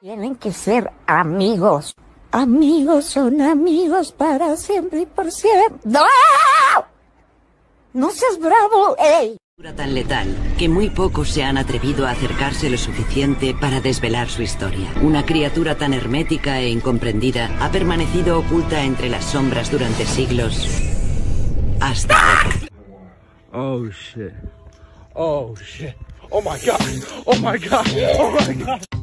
Tienen que ser amigos. Amigos son amigos para siempre y por siempre. ¡No! ¡No seas bravo, ey! Tan letal que muy pocos se han atrevido a acercarse lo suficiente para desvelar su historia. Una criatura tan hermética e incomprendida ha permanecido oculta entre las sombras durante siglos hasta ahora. Oh shit. Oh shit. Oh my god. Oh my god. Oh my god.